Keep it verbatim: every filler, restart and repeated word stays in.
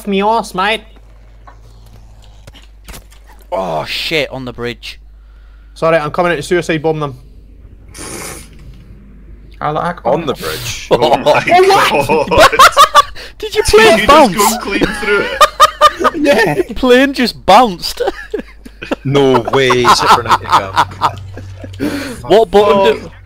off me arse, mate. Oh shit! On the bridge. Sorry, I'm coming in to suicide bomb them. On the bridge. Oh my Oh, god! Did you Did plane you bounce? just go clean through it? Yeah. Plane just bounced. No way! Is it for ninety gun? What button? Oh. Do,